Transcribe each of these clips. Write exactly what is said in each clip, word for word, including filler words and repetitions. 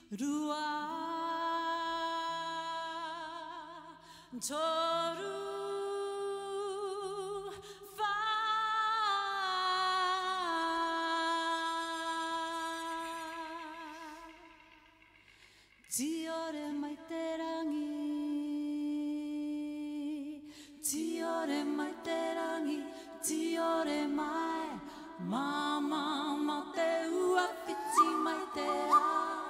Rua toru fa Tiore mai te rangi Tiore mai te rangi Tiore mai Mama ma te ua whiti mai te a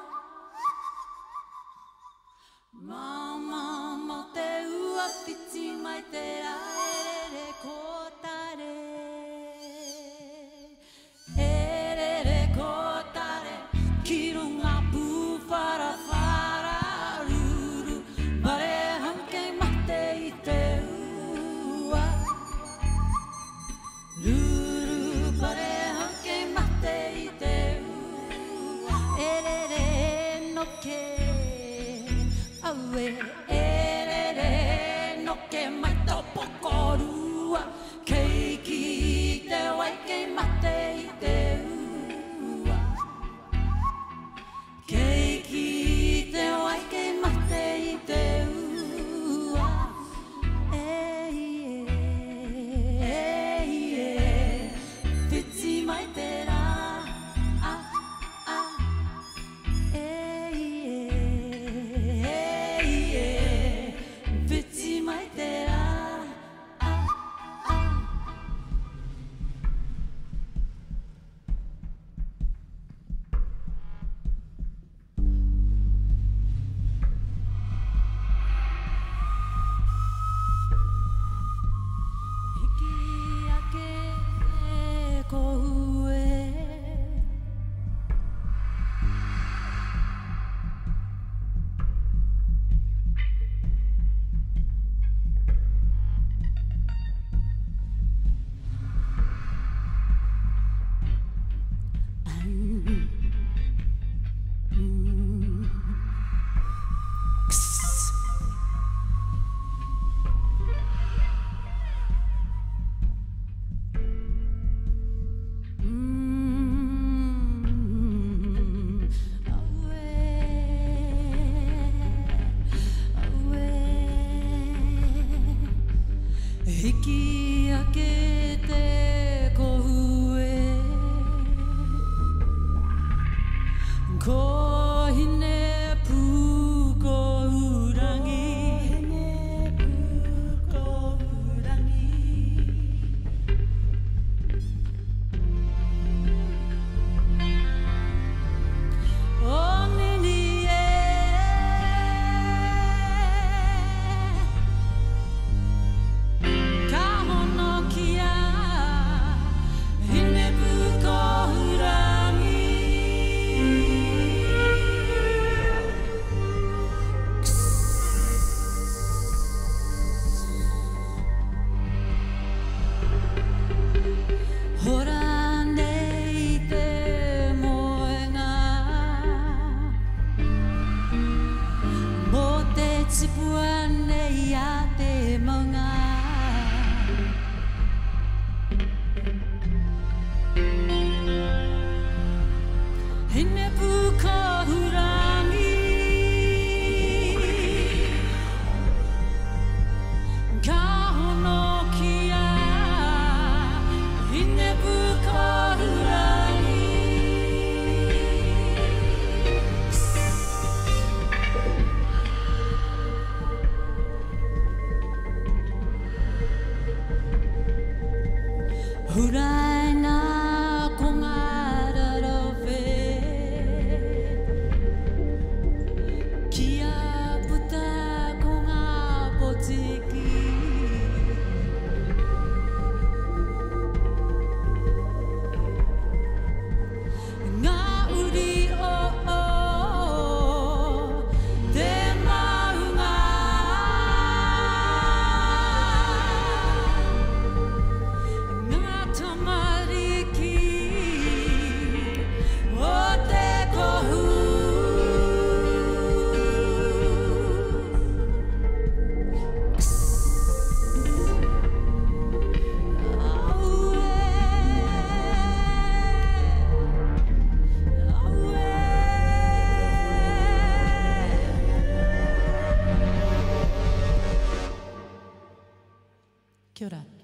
Mama ma te ua whiti mai te a Erere kotare Erere kotare Ki runga puwhara whara ruru Bare hanke mate i te ua Ruru bare hanke mate i te ua Erere no ke Aue erere no ke mai tau pokorua Keiki te wai kei mate i te ua Keiki te wai kei mate i te ua Ei e, ei e Whiti mai te rā Ah, ah Ei e Kia ora.